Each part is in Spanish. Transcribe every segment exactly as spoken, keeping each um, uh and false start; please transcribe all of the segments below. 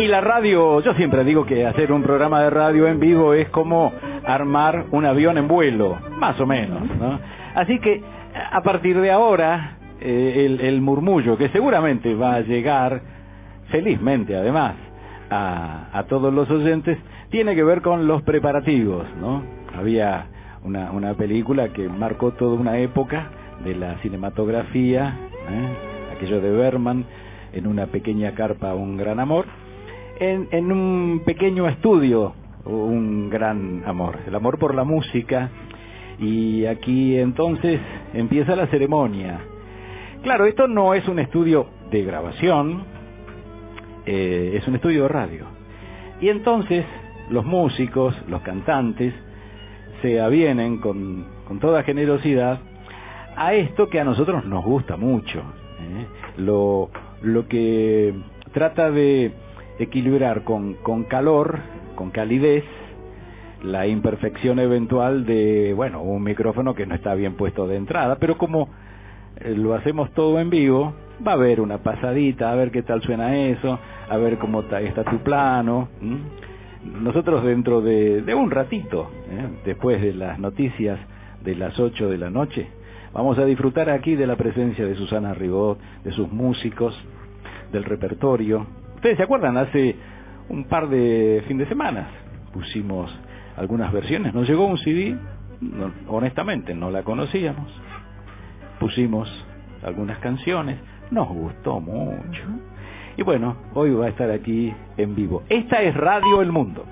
Y la radio, yo siempre digo que hacer un programa de radio en vivo es como armar un avión en vuelo, más o menos, ¿no? Así que a partir de ahora, eh, el, el murmullo que seguramente va a llegar, felizmente además, a, a todos los oyentes, tiene que ver con los preparativos, ¿no? Había una, una película que marcó toda una época de la cinematografía, ¿eh? Aquello de Bergman, En una pequeña carpa un gran amor, en, en un pequeño estudio un gran amor, el amor por la música. Y aquí entonces empieza la ceremonia. Claro, esto no es un estudio de grabación, eh, es un estudio de radio. Y entonces los músicos, los cantantes, se avienen con, con toda generosidad a esto que a nosotros nos gusta mucho, ¿eh? Lo, lo que trata de equilibrar con, con calor, con calidez, la imperfección eventual de, bueno, un micrófono que no está bien puesto de entrada, pero como eh, lo hacemos todo en vivo, va a haber una pasadita, a ver qué tal suena eso, a ver cómo está, está tu plano. ¿m? Nosotros dentro de, de un ratito, ¿eh? después de las noticias de las ocho de la noche, vamos a disfrutar aquí de la presencia de Susana Ribot, de sus músicos, del repertorio. ¿Ustedes se acuerdan? Hace un par de fin de semanas pusimos algunas versiones, nos llegó un C D, no, honestamente no la conocíamos, pusimos algunas canciones, nos gustó mucho, y bueno, hoy va a estar aquí en vivo. Esta es Radio El Mundo.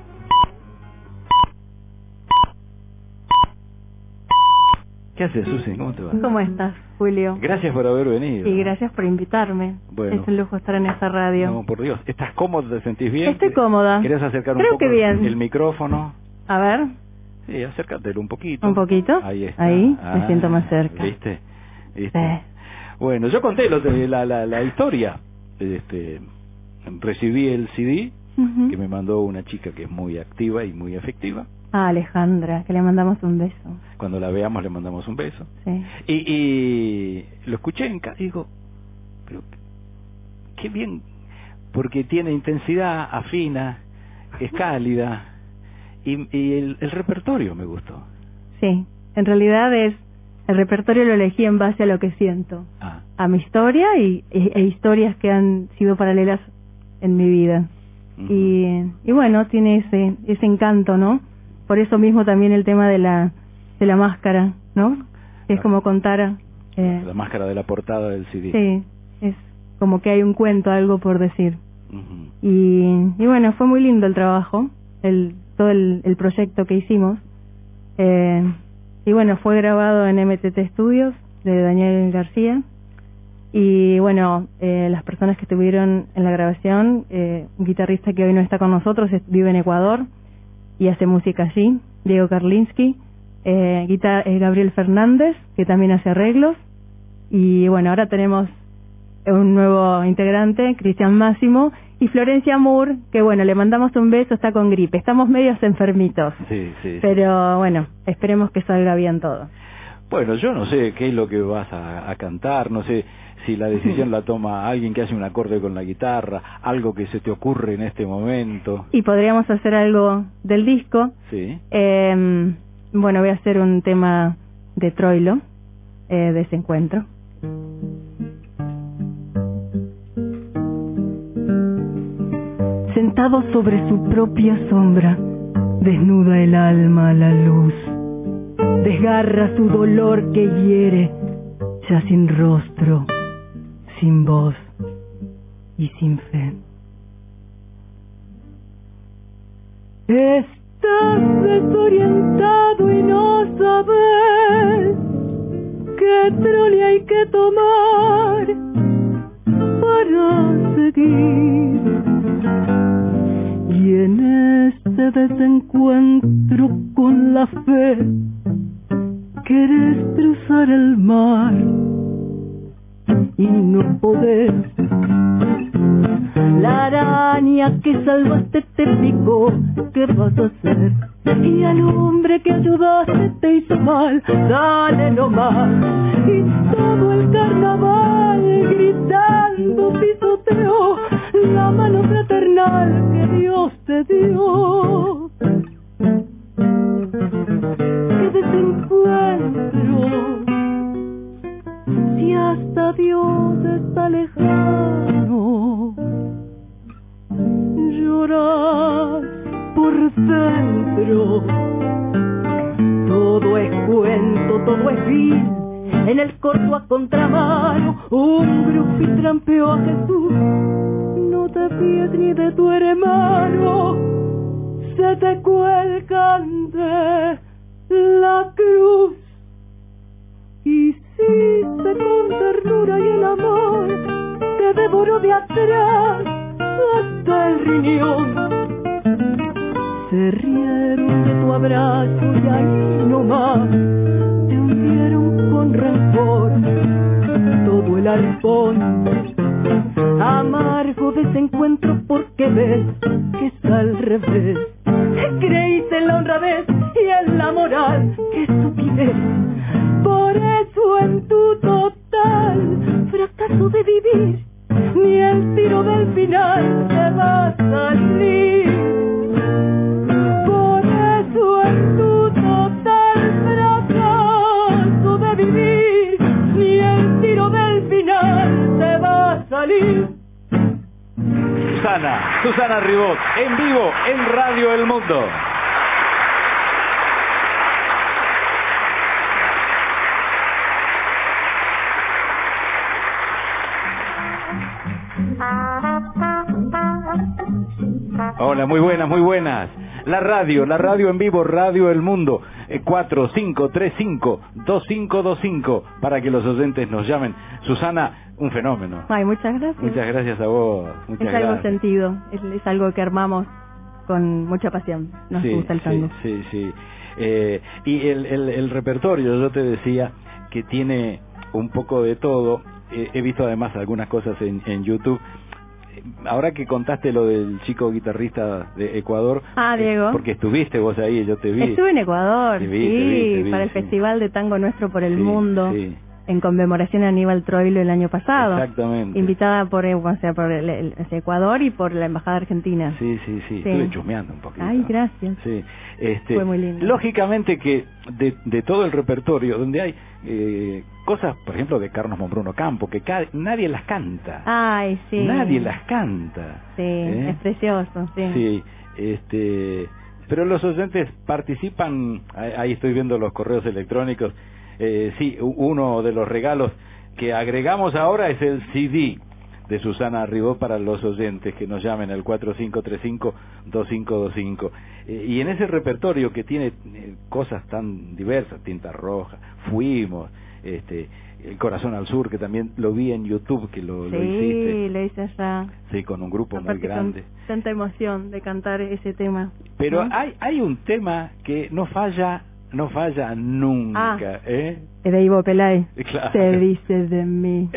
¿Qué haces, Susi? ¿Cómo te va? ¿Cómo estás, Julio? Gracias por haber venido. Y gracias por invitarme. Bueno, es un lujo estar en esta radio. No, por Dios. ¿Estás cómoda? ¿Te sentís bien? Estoy cómoda. ¿Querés acercar Creo un poco que bien. el micrófono? A ver. Sí, acércatelo un poquito. ¿Un poquito? Ahí está. Ahí, ah, me siento más cerca. ¿Viste? ¿Viste? Sí. Bueno, yo conté lo de la, la, la historia. Este, recibí el C D Uh-huh. que me mandó una chica que es muy activa y muy efectiva. Ah, Alejandra, que le mandamos un beso. Cuando la veamos le mandamos un beso. Sí. Y, y lo escuché en casa y digo, pero qué bien, porque tiene intensidad, afina, es cálida, y, y el, el repertorio me gustó. Sí, en realidad es, el repertorio lo elegí en base a lo que siento, Ah. a mi historia y, e, e historias que han sido paralelas en mi vida. Uh-huh. Y, y bueno, tiene ese, ese encanto, ¿no? Por eso mismo también el tema de la, de la máscara, ¿no? Que es como contar... Eh, la máscara de la portada del C D. Sí, es como que hay un cuento, algo por decir. Uh-huh. Y, y bueno, fue muy lindo el trabajo, el, todo el, el proyecto que hicimos. Eh, y bueno, fue grabado en M T T Studios de Daniel García. Y bueno, eh, las personas que estuvieron en la grabación, eh, un guitarrista que hoy no está con nosotros, es, vive en Ecuador y hace música allí, Diego Karlinski, eh, guitar, eh, Gabriel Fernández, que también hace arreglos, y bueno, ahora tenemos un nuevo integrante, Cristian Máximo, y Florencia Moore, que bueno, le mandamos un beso, está con gripe, estamos medios enfermitos, Sí, sí. pero bueno, esperemos que salga bien todo. Bueno, yo no sé qué es lo que vas a, a cantar, no sé si la decisión la toma alguien que hace un acorde con la guitarra, algo que se te ocurre en este momento. Y podríamos hacer algo del disco. Sí. Eh, bueno, voy a hacer un tema de Troilo, eh, de ese encuentro. Sentado sobre su propia sombra, desnuda el alma a la luz, desgarra su dolor que hiere, ya sin rostro, sin voz y sin fe. Estás desorientado y no sabes qué trole hay que tomar para seguir. Y en este desencuentro con la fe querés cruzar el mar y no podés. La araña que salvaste te picó, ¿qué vas a hacer? Y al hombre que ayudaste te hizo mal, dale nomás. Y todo el carnaval gritando pisoteó la mano fraternal de Dios. Qué desencuentro, si hasta Dios está lejano. Llorar por dentro, todo es cuento, todo es vil. En el corto a contramano, un grupi trampeó a Jesús. No te fíes ni de tu hermano, se te cuelgan de la cruz. Y si se con ternura y el amor te devoró de atrás hasta el riñón, se rieron de tu abrazo y ahí nomás te hundieron con rencor todo el arpón. Amargo desencuentro porque ves que está al revés. Creíste en la honradez y en la moral, qué estupidez. Por eso en tu total fracaso de vivir, ni el tiro del final te va a salir. Por eso en tu total fracaso de vivir, ni el tiro del final te va a salir. Susana, Susana Ribot, en vivo, en Radio El Mundo. Hola, muy buenas, muy buenas. La radio, la radio en vivo, Radio El Mundo, eh, cuatro cinco tres cinco, dos cinco dos cinco, para que los oyentes nos llamen. Susana, un fenómeno. Ay, muchas gracias. Muchas gracias a vos. Muchas es algo gracias. sentido, es, es algo que armamos con mucha pasión. Nos sí, gusta el tango. Sí, sí, sí. Eh, y el, el, el repertorio, yo te decía, que tiene un poco de todo. Eh, he visto además algunas cosas en, en YouTube. Ahora que contaste lo del chico guitarrista de Ecuador, ah, Diego, eh, porque estuviste vos ahí, yo te vi. Estuve en Ecuador, te vi, sí, te vi, te vi, para sí. el Festival de Tango Nuestro por el Sí, Mundo, sí. en conmemoración a Aníbal Troilo el año pasado. Exactamente. Invitada por, eh, o sea, por el, el, el Ecuador y por la Embajada Argentina. Sí, sí, sí, Sí. estuve chusmeando un poquito. Ay, gracias. Sí, este, Fue muy lindo. Lógicamente que de, de todo el repertorio, donde hay eh, cosas, por ejemplo, de Carlos Monbruno Campo, que ca nadie las canta. Ay, sí. Nadie las canta. Sí, ¿eh? es precioso, sí. Sí, este, pero los oyentes participan, ahí estoy viendo los correos electrónicos, eh, sí, uno de los regalos que agregamos ahora es el C D de Susana Ribot para los oyentes que nos llamen al cuatro cinco tres cinco, dos cinco dos cinco. Eh, y en ese repertorio que tiene eh, cosas tan diversas, Tinta Roja, Fuimos, este, El Corazón al Sur, que también lo vi en YouTube, que lo, Sí, lo hiciste. lo hice allá. Sí, con un grupo Aparte muy grande. con tanta emoción de cantar ese tema. Pero ¿no? hay hay un tema que no falla, no falla nunca, Ah. ¿eh? De Ivo Pelay. Claro. Se dice de mí.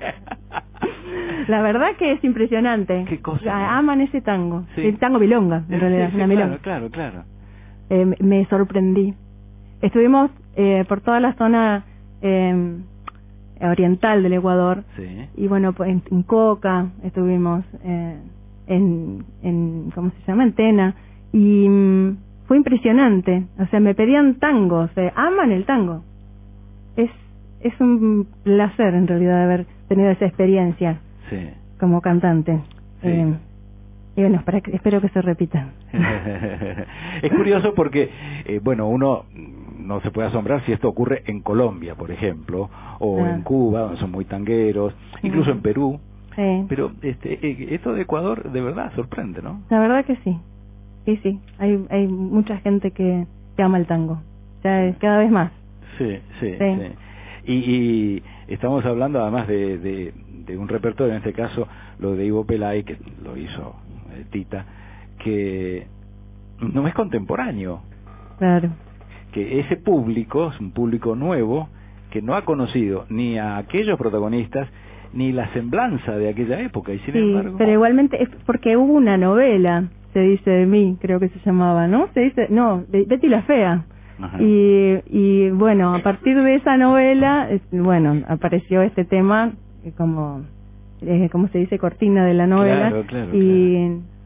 La verdad que es impresionante. Qué cosa, La- ¿no? Aman ese tango. Sí. El tango milonga, en Sí, realidad, sí, una claro, milonga. claro, claro. Eh, me- me sorprendí. Estuvimos eh, por toda la zona eh, oriental del Ecuador. Sí. Y bueno, pues en, en Coca estuvimos, eh, en, en, ¿cómo se llama? En Tena. Y mm, fue impresionante. O sea, me pedían tangos. Eh, aman el tango. Es, es un placer, en realidad, haber tenido esa experiencia Sí. como cantante. Sí. Eh, y bueno, para que, espero que se repita. Es curioso porque, eh, bueno, uno no se puede asombrar si esto ocurre en Colombia, por ejemplo, o Ah. en Cuba, donde son muy tangueros, incluso Ujú. en Perú. Sí. Pero este, eh, esto de Ecuador de verdad sorprende, ¿no? La verdad que sí. Sí, sí. Hay, hay mucha gente que, que ama el tango. Ya es cada vez más. Sí, sí, Sí. sí. Y, y estamos hablando además de, de, de un repertorio, en este caso lo de Ivo Pelay, que lo hizo eh, Tita, que no es contemporáneo, Claro. que ese público es un público nuevo que no ha conocido ni a aquellos protagonistas ni la semblanza de aquella época, y sin Sí, embargo... pero igualmente es porque hubo una novela, se dice de mí, creo que se llamaba, ¿no? Se dice, no, de Betty la Fea. Ajá. Y, y bueno, a partir de esa novela, es- bueno, apareció este tema eh, como, eh, ¿cómo se dice? Cortina de la novela. Claro, claro, y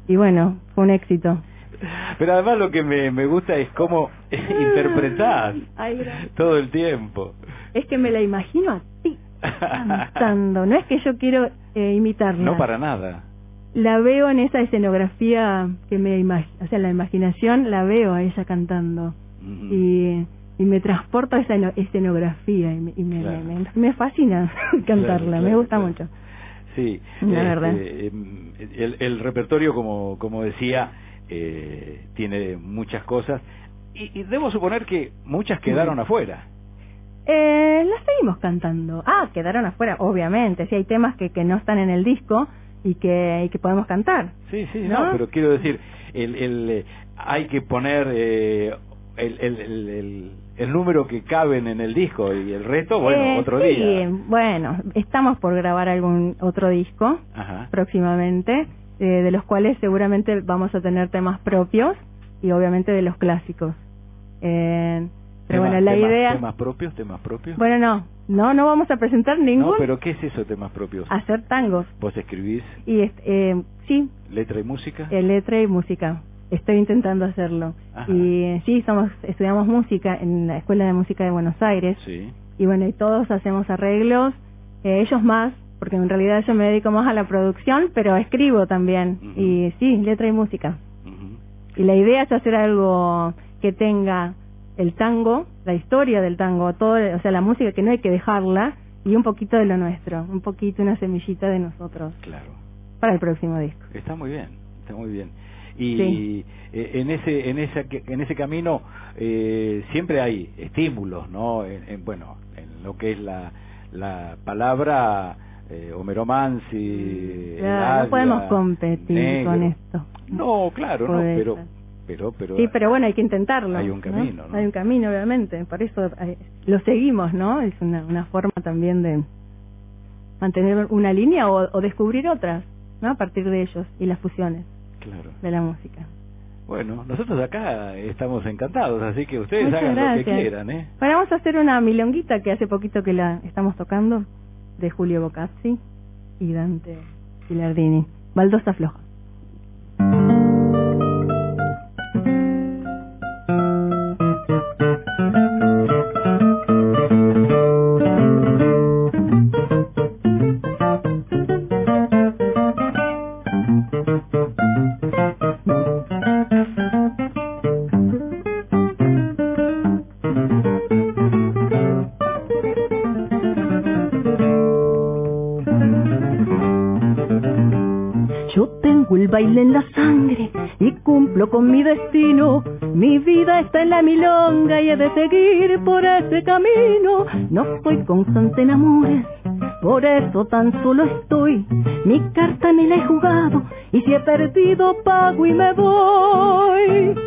y bueno, fue un éxito. Pero además lo que me, me gusta es cómo interpretás Ay, todo el tiempo. Es que me la imagino a ti cantando, no es que yo quiero eh, imitarla. No, para nada. La veo en esa escenografía que me imagino, o sea, la imaginación la veo a ella cantando. Uh-huh. y, y me transporta a esa escenografía y me, y me, claro. me, me, me fascina cantarla, claro, claro, me gusta claro. mucho. Sí, la eh, verdad. Eh, el, el repertorio, como, como decía, eh, tiene muchas cosas y, y debo suponer que muchas quedaron uh-huh. afuera. Eh, las seguimos cantando. Ah, quedaron afuera, obviamente. Sí, hay temas que, que no están en el disco y que, y que podemos cantar. Sí, sí, no, no pero quiero decir, el, el, eh, hay que poner eh, el, el, el, el, el número que caben en el disco y el resto, bueno, eh, otro sí, día. Bueno, estamos por grabar algún otro disco Ajá. próximamente, eh, de los cuales seguramente vamos a tener temas propios y obviamente de los clásicos. Eh, Pero tema, bueno, la temas, idea... ¿Temas propios? ¿Temas propios? Bueno, no, no, no vamos a presentar ningún... No, pero ¿qué es eso, temas propios? Hacer tangos. ¿Vos escribís? Y eh, sí. ¿Letra y música? Eh, letra y música. Estoy intentando hacerlo. Ajá. Y eh, sí, somos estudiamos música en la Escuela de Música de Buenos Aires. Sí. Y bueno, y todos hacemos arreglos, eh, ellos más, porque en realidad yo me dedico más a la producción, pero escribo también. Uh-huh. Y sí, letra y música. Uh-huh. Y la idea es hacer algo que tenga el tango, la historia del tango, todo, o sea, la música que no hay que dejarla, y un poquito de lo nuestro, un poquito, una semillita de nosotros. Claro. Para el próximo disco. Está muy bien, está muy bien. Y sí. eh, en ese en ese en ese camino eh, siempre hay estímulos, ¿no? En, en, bueno, en lo que es la la palabra eh, Homero Mansi, claro, no podemos competir negro. Con esto. No, claro, no, pero Pero, pero sí, pero bueno, hay que intentarlo. Hay un camino, ¿no? ¿no? Hay un camino, obviamente. Por eso eh, lo seguimos, ¿no? Es una, una forma también de mantener una línea o, o descubrir otras, ¿no? A partir de ellos y las fusiones claro. de la música. Bueno, nosotros acá estamos encantados, así que ustedes Muchas hagan gracias. lo que quieran, ¿eh? Bueno, vamos a hacer una milonguita que hace poquito que la estamos tocando, de Julio Bocazzi y Dante Gilardini. Baldosa Floja. El baile en la sangre y cumplo con mi destino. Mi vida está en la milonga y he de seguir por ese camino. No soy constante en amores, por eso tan solo estoy. Mi carta ni la he jugado y si he perdido pago y me voy.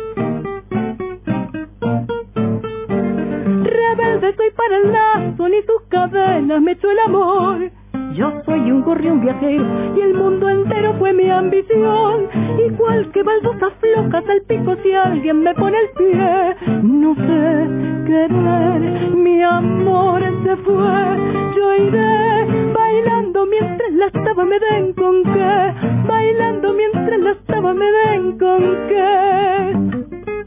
Rebelde soy para el lazo, ni sus cadenas me echó el amor. Yo soy un gorrión viajero y el mundo entero fue mi ambición. Igual que baldosas flojas al pico si alguien me pone el pie. No sé querer, mi amor se fue. Yo iré bailando mientras las tabas me den con qué. Bailando mientras las tabas me den con qué.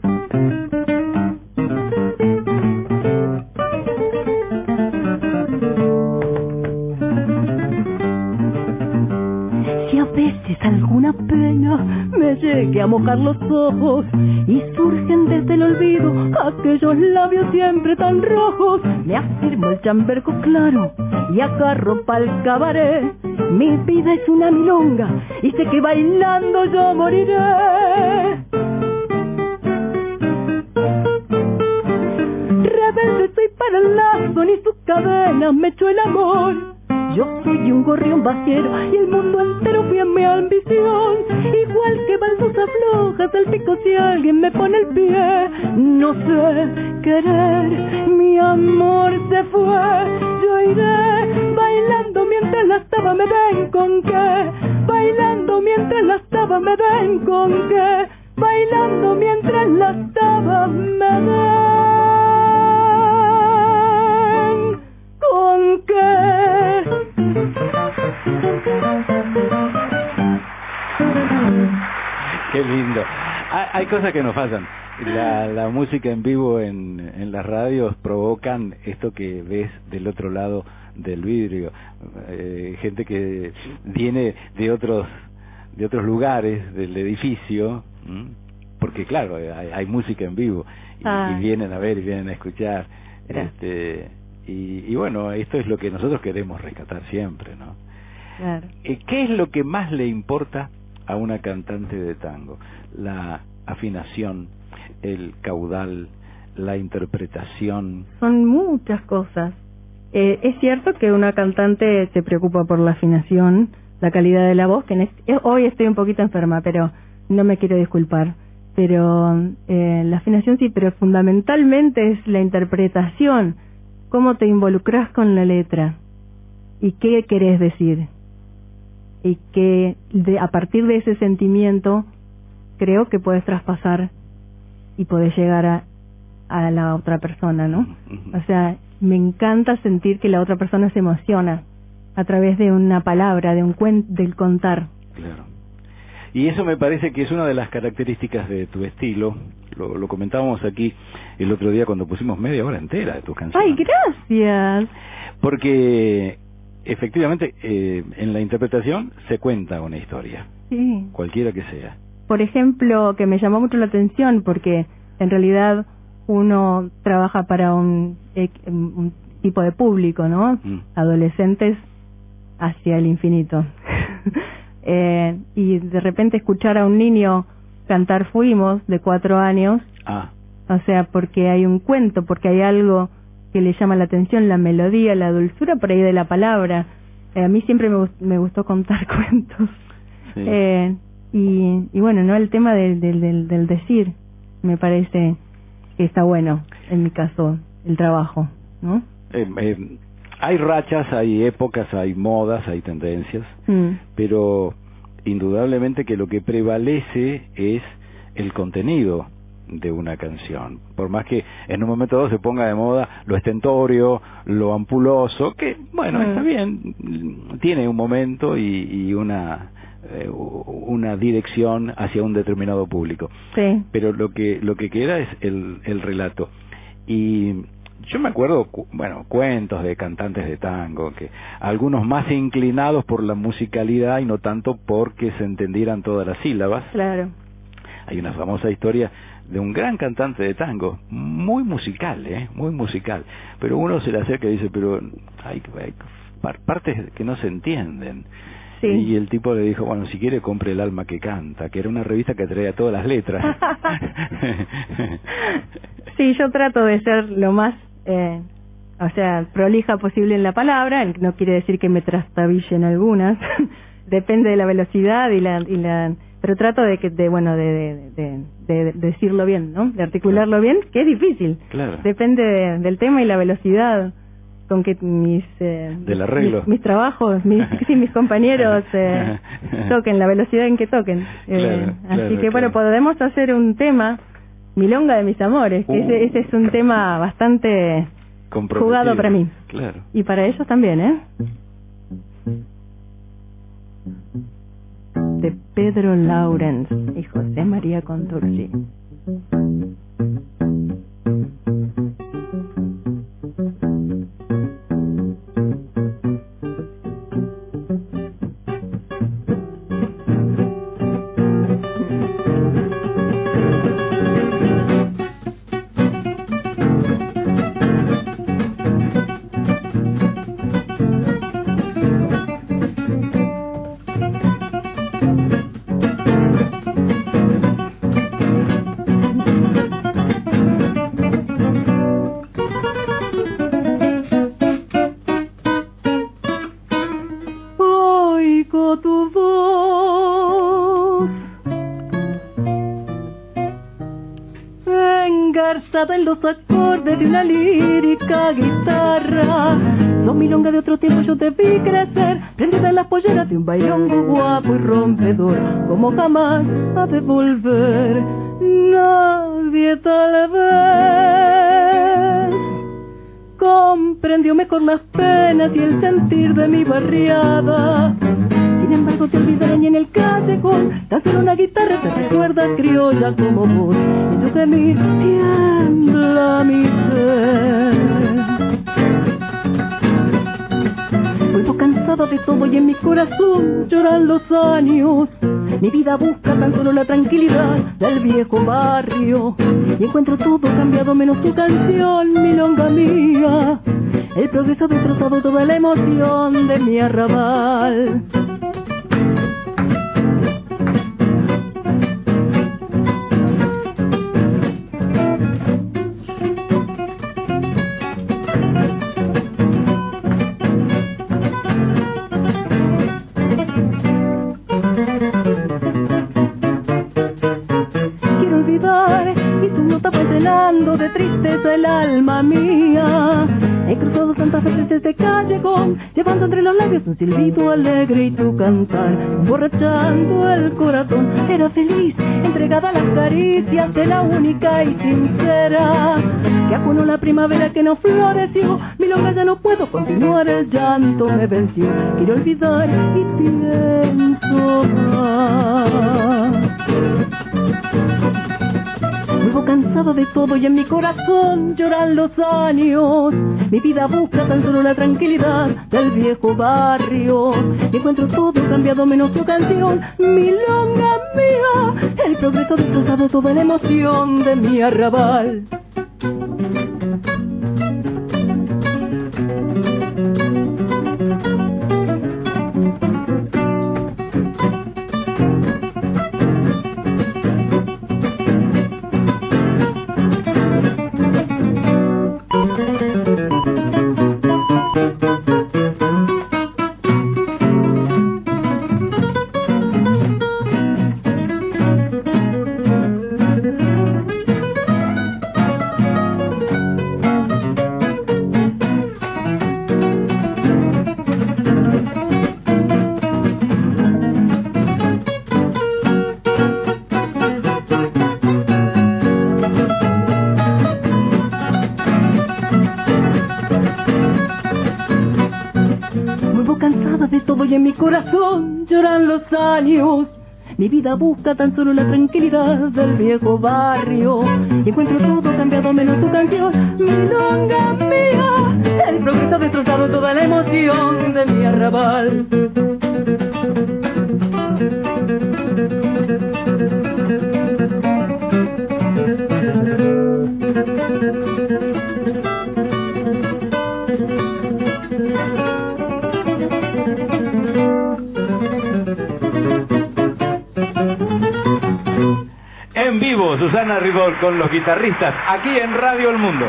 Alguna pena me llegue a mojar los ojos y surgen desde el olvido aquellos labios siempre tan rojos. Me afirmo el chambergo claro y agarro pa'l cabaret. Mi vida es una milonga y sé que bailando yo moriré. Rebelde soy para el lazo, ni sus cadenas me echó el amor. Yo soy un gorrión vaquero y el mundo entero fue mi ambición. Igual que baldosas flojas al pico si alguien me pone el pie. No sé querer, mi amor se fue. Yo iré bailando mientras las tabas me den con qué. Bailando mientras las tabas me den con qué. Bailando mientras las tabas me den con qué. Qué lindo. Hay, hay cosas que nos pasan. La, la música en vivo en, en las radios provocan esto que ves del otro lado del vidrio. Eh, gente que viene de otros de otros lugares del edificio, ¿m? Porque claro, hay, hay música en vivo y, y vienen a ver y vienen a escuchar. Este, y, y bueno, esto es lo que nosotros queremos rescatar siempre, ¿no? Claro. ¿Qué es lo que más le importa a una cantante de tango? La afinación, el caudal, la interpretación. Son muchas cosas. Eh, es cierto que una cantante se preocupa por la afinación, la calidad de la voz, que en este, hoy estoy un poquito enferma, pero no me quiero disculpar. Pero eh, la afinación sí, pero fundamentalmente es la interpretación, cómo te involucras con la letra y qué querés decir. Y que de, a partir de ese sentimiento creo que puedes traspasar y podés llegar a, a la otra persona, ¿no? O sea, me encanta sentir que la otra persona se emociona a través de una palabra, de un cuen del contar. Claro. Y eso me parece que es una de las características de tu estilo. Lo, lo comentábamos aquí el otro día cuando pusimos media hora entera de tus canciones. ¡Ay, gracias! Porque efectivamente eh, en la interpretación se cuenta una historia. Sí. Cualquiera que sea. Por ejemplo, que me llamó mucho la atención porque en realidad uno trabaja para un, un tipo de público, ¿no? Mm. Adolescentes hacia el infinito. eh, y de repente escuchar a un niño cantar Fuimos de cuatro años, ah. o sea, porque hay un cuento, porque hay algo que le llama la atención, la melodía, la dulzura por ahí de la palabra. Eh, a mí siempre me, me gustó contar cuentos. Sí. Eh, y, y bueno, no el tema del, del, del, del decir, me parece que está bueno, en mi caso, el trabajo, ¿no? Eh, eh, hay rachas, hay épocas, hay modas, hay tendencias, mm. pero indudablemente que lo que prevalece es el contenido de una canción, por más que en un momento dado se ponga de moda lo estentorio, lo ampuloso, que bueno, mm. está bien, tiene un momento y, y una eh, una dirección hacia un determinado público, sí. pero lo que lo que queda es el, el relato. Y yo me acuerdo, bueno, cuentos de cantantes de tango, que algunos más inclinados por la musicalidad y no tanto porque se entendieran todas las sílabas. Claro. Hay una famosa historia de un gran cantante de tango, muy musical, ¿eh? Muy musical, pero uno se le acerca y dice, pero hay, hay partes que no se entienden. Sí. Y el tipo le dijo, bueno, si quiere compre El alma que canta, que era una revista que traía todas las letras. Sí, yo trato de ser lo más, eh, o sea, prolija posible en la palabra, no quiere decir que me trastabille en algunas, depende de la velocidad y la... Y la pero trato de que de bueno de, de, de, de, de decirlo bien, ¿no? De articularlo bien, que es difícil. Claro. Depende de, del tema y la velocidad con que mis eh, del arreglo, mis, mis trabajos, mis sí, mis compañeros eh, toquen, la velocidad en que toquen. Eh, claro, así claro, que bueno, claro. podemos hacer un tema, Milonga de mis amores, que uh, ese, ese es un tema bastante jugado para mí. Claro. Y para ellos también, ¿eh? De Pedro Lawrence y José María Contursi. En los acordes de una lírica guitarra, son milonga de otro tiempo, yo te vi crecer, prendida en las polleras de un bailongo guapo y rompedor, como jamás ha de volver nadie tal vez. Comprendió mejor las penas y el sentir de mi barriada, Sin embargo te olvidaré y en el callejón tan solo una guitarra te recuerda criolla como vos. Y yo que mi tiembla mi ser. Vuelvo cansada de todo y en mi corazón lloran los años. Mi vida busca tan solo la tranquilidad del viejo barrio. Y encuentro todo cambiado menos tu canción, milonga mía. El progreso ha destrozado toda la emoción de mi arrabal. De tristeza el alma mía. He cruzado tantas veces ese callejón, llevando entre los labios un silbido alegre y tu cantar, emborrachando el corazón. Era feliz, entregada a las caricias de la única y sincera, que acuno la primavera que no floreció. Milonga, ya no puedo continuar, el llanto me venció. Quiero olvidar y pienso más. Vuelvo cansada de todo y en mi corazón lloran los años. Mi vida busca tan solo la tranquilidad del viejo barrio. Y encuentro todo cambiado menos tu canción, milonga mía. El progreso ha destrozado toda la emoción de mi arrabal. Y en mi corazón lloran los años. Mi vida busca tan solo la tranquilidad del viejo barrio. Y encuentro todo cambiado menos tu canción, milonga mía. El progreso ha destrozado toda la emoción de mi arrabal. En vivo, Susana Ribol con los guitarristas, aquí en Radio El Mundo.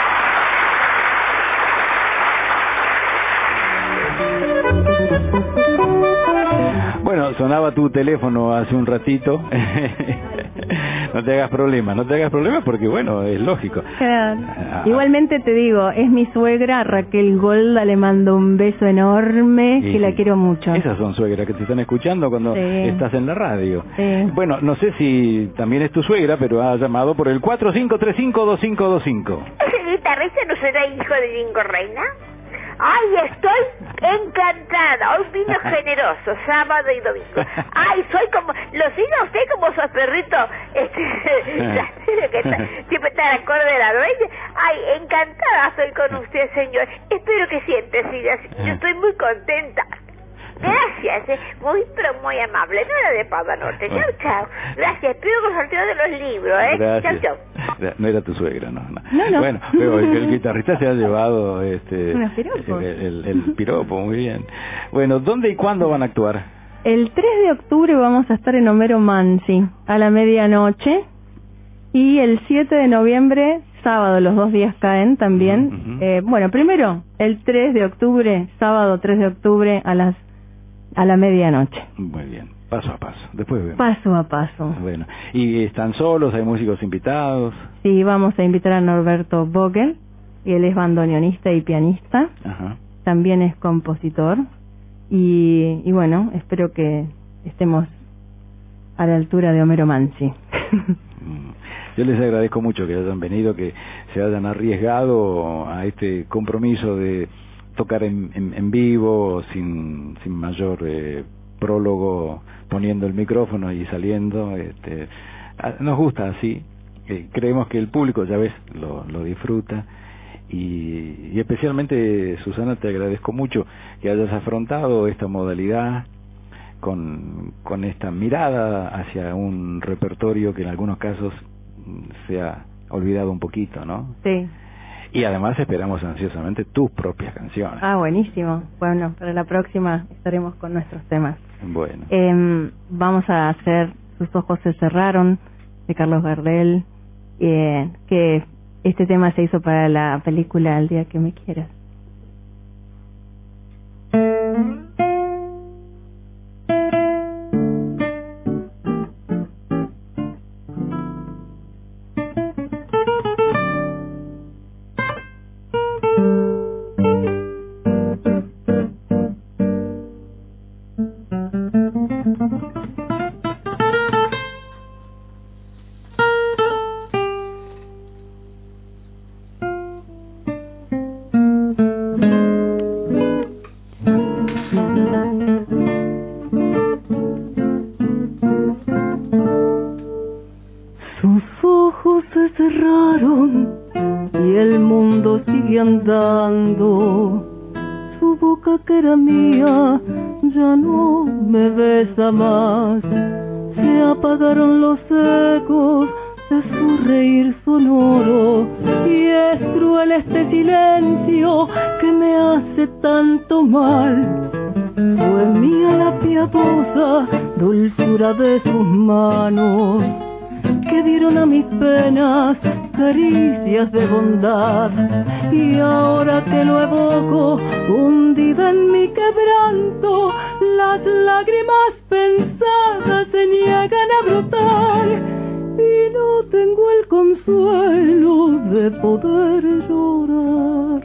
Bueno, sonaba tu teléfono hace un ratito. No te hagas problemas, no te hagas problemas porque, bueno, es lógico. Claro. Ah. Igualmente te digo, es mi suegra, Raquel Golda, le mando un beso enorme, sí, que la quiero mucho. Esas son suegras que te están escuchando cuando sí. estás en la radio. Sí. Bueno, no sé si también es tu suegra, pero ha llamado por el cuatro cinco tres cinco dos cinco dos cinco. ¿El guitarrista no será hijo de Jingo Reina? Ay, estoy encantada. Hoy vino generoso, sábado y domingo. Ay, soy como, lo sigue a usted como su perrito, este, que está, siempre está al acorde de la dueña. Ay, encantada soy con usted, señor. Espero que siente, siga así. Yo estoy muy contenta. Gracias, eh. muy pero muy amable. No era de Pava Norte. Chau, chau. Gracias. Espero que sorteo de los libros, ¿eh? Gracias. Chau, chau. No era tu suegra, no. no. no, no. Bueno, pero el, el guitarrista se ha llevado este unos piropos. El, el, el piropo, muy bien. Bueno, ¿dónde y cuándo van a actuar? El tres de octubre vamos a estar en Homero Mansi a la medianoche. Y el siete de noviembre, sábado, los dos días caen también. Uh-huh. eh, bueno, primero, el tres de octubre, sábado tres de octubre a las a la medianoche. Muy bien, paso a paso, después vemos. Paso a paso. Bueno, ¿y están solos? ¿Hay músicos invitados? Sí, vamos a invitar a Norberto Vogel, y él es bandoneonista y pianista. Ajá. También es compositor. Y, y bueno, espero que estemos a la altura de Homero Mansi. Yo les agradezco mucho que hayan venido, que se hayan arriesgado a este compromiso de tocar en, en, en vivo sin, sin mayor eh, prólogo poniendo el micrófono y saliendo. Este, nos gusta así, eh, creemos que el público, ya ves, lo, lo disfruta. Y, y especialmente, Susana, te agradezco mucho que hayas afrontado esta modalidad con, con esta mirada hacia un repertorio que en algunos casos se ha olvidado un poquito, ¿no? Sí. Y además esperamos ansiosamente tus propias canciones. Ah, buenísimo. Bueno, para la próxima estaremos con nuestros temas. Bueno. Eh, vamos a hacer Sus ojos se cerraron, de Carlos Gardel, eh, que este tema se hizo para la película El día que me quieras. Andando, su boca que era mía ya no me besa más, se apagaron los ecos de su reír sonoro y es cruel este silencio que me hace tanto mal. Fue mía la piadosa dulzura de sus manos que dieron a mis penas caricias de bondad, y ahora que lo evoco, hundida en mi quebranto, las lágrimas pensadas se niegan a brotar, y no tengo el consuelo de poder llorar,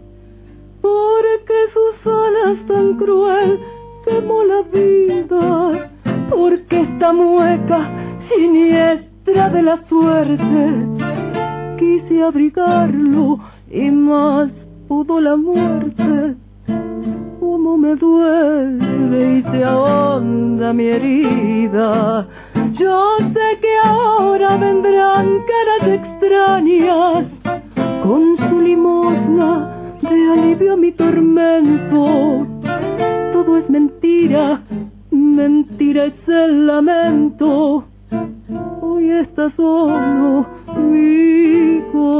porque sus alas tan cruel quemó la vida, porque esta mueca siniestra de la suerte quise abrigarlo y más pudo la muerte. Como me duele y se ahonda mi herida, yo sé que ahora vendrán caras extrañas con su limosna de alivio a mi tormento. Todo es mentira, mentira es el lamento. Hoy está solo mi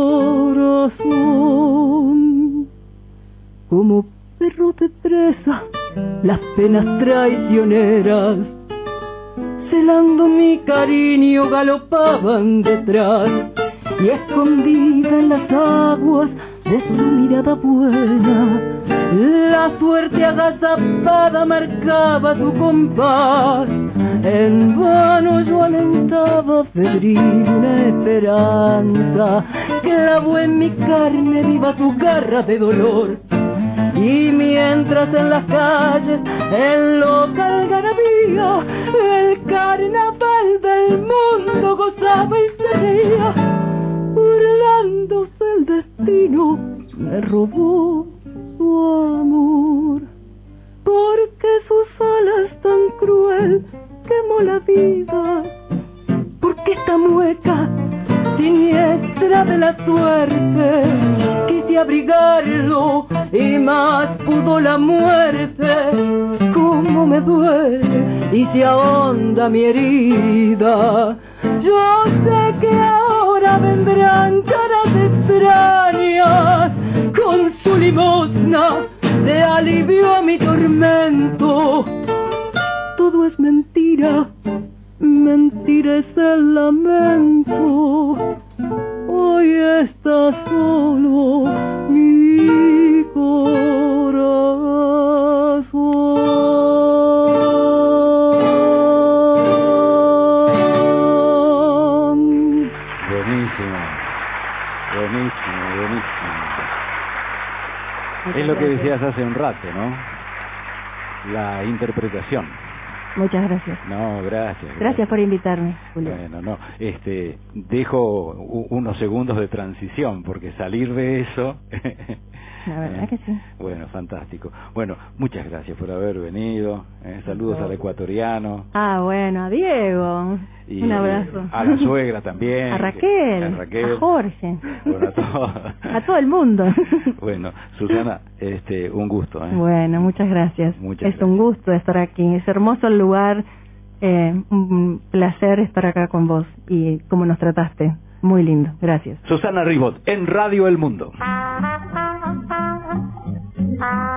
corazón. Como perro de presa, las penas traicioneras, celando mi cariño, galopaban detrás, y escondida en las aguas de su mirada buena, la suerte agazapada marcaba su compás. En vano yo alentaba febril una esperanza, clavó en mi carne viva su garra de dolor. Y mientras en las calles, en loca algarabía, el carnaval del mundo gozaba y se reía, burlándose el destino, me robó su amor. Porque sus alas tan cruel quemó la vida, porque esta mueca siniestra de la suerte quise abrigarlo y más pudo la muerte. Como me duele y se ahonda mi herida, yo sé que ahora vendrán caras extrañas con su limosna de alivio a mi tormento. Todo es mentira, mentira es el lamento. Hoy está solo mi corazón. Buenísimo, buenísimo, buenísimo. Es lo que decías hace un rato, ¿no? La interpretación. Muchas gracias. No, gracias. Gracias, gracias por invitarme, Julio. Bueno, no, este, dejo unos segundos de transición, porque salir de eso la verdad eh, que sí. Bueno, fantástico. Bueno, muchas gracias por haber venido. Eh, saludos al ecuatoriano. Ah, bueno, a Diego. Y, un abrazo. A la suegra también. A Raquel, que, a Raquel. a Jorge. Bueno, a, todo. A todo el mundo. Bueno, Susana, este, un gusto. ¿eh? Bueno, muchas gracias. Muchas es gracias. un gusto estar aquí. Es hermoso el lugar. Eh, un placer estar acá con vos y cómo nos trataste. Muy lindo. Gracias. Susana Ribot, en Radio El Mundo. Ah.